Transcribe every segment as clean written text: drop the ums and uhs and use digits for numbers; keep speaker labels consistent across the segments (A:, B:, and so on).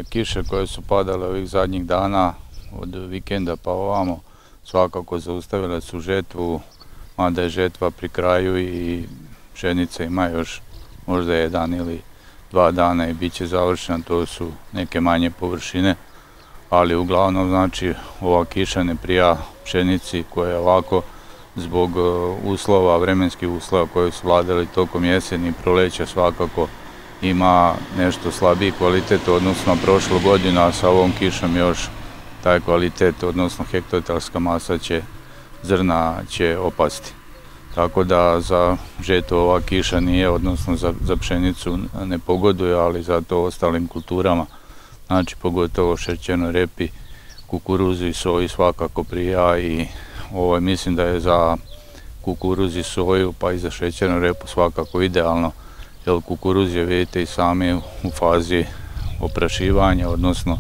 A: kiše koje su padale ovih zadnjih dana od vikenda pa ovamo svakako zaustavile su žetvu, mada je žetva pri kraju i pšenica ima još možda 1 ili 2 dana i bit će završena, to su neke manje površine, ali uglavnom znači ova kiša ne prija pšenici koja je ovako zbog uslova, vremenskih uslova koji su vladali tokom jeseni i proleća svakako ima nešto slabiji kvalitet odnosno prošlu godinu, a sa ovom kišom još taj kvalitet odnosno hektometarska masa zrna će opasti. Tako da za žetvu ova kiša nije, odnosno za pšenicu ne pogoduje, ali zato ostalim kulturama, znači pogotovo šećernoj repi, kukuruzu i soji svakako prija i mislim da je za kukuruz i soju pa i za šećernu repu svakako idealno, jer kukuruz je, vidite i sami, u fazi oprašivanja, odnosno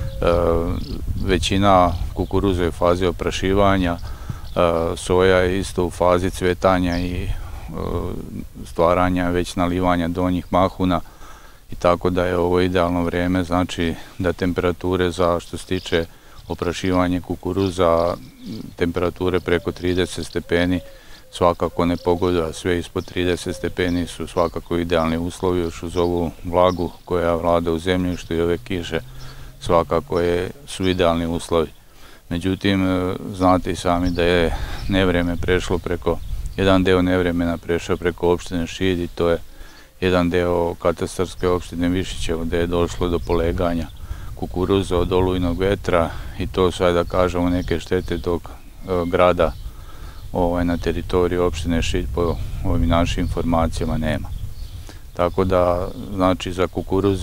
A: većina kukuruza je u fazi oprašivanja, soja je isto u fazi cvetanja i stvaranja, već nalivanja donjih mahuna, i tako da je ovo idealno vrijeme, znači da temperature za što se tiče oprašivanja kukuruza, temperature preko 30 stepeni svakako ne pogoduju, a sve ispod 30 stepeni su svakako idealni uslovi, još uz ovu vlagu koja vlada u zemljištu i ove kiše svakako su idealni uslovi. Međutim, znate i sami da je nevrijeme prešlo jedan deo nevremena prešao preko opštine Šid i to je jedan deo katastarske opštine Višićevo gde je došlo do poleganja kukuruza od olujnog vetra i to su, da kažemo, neke štete tog grada na teritoriji opštine Šid po ovim našim informacijama nema. Tako da, znači, za kukuruz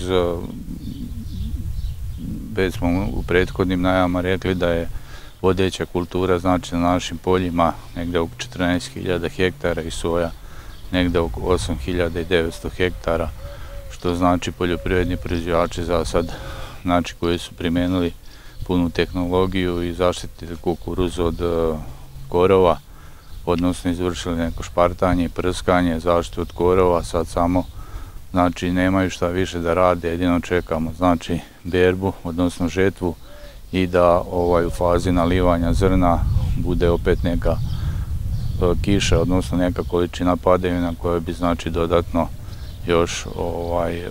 A: već smo u prethodnim najavama rekli da je vodeća kultura, znači na našim poljima negde oko 14.000 hektara i soja negde oko 8.900 hektara, što znači poljoprivredni proizvođači za sad, znači koji su primenili punu tehnologiju i zaštitili kukuruz od korova, odnosno izvršili neko špartanje i prskanje, zaštitu od korova, sad samo znači nemaju šta više da rade, jedino čekamo znači berbu, odnosno žetvu i da u fazi nalivanja zrna bude opet neka kiša, odnosno neka količina padavina koja bi znači dodatno još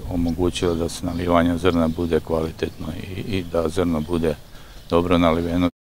A: omogućila da se nalivanje zrna bude kvalitetno i da zrno bude dobro naliveno.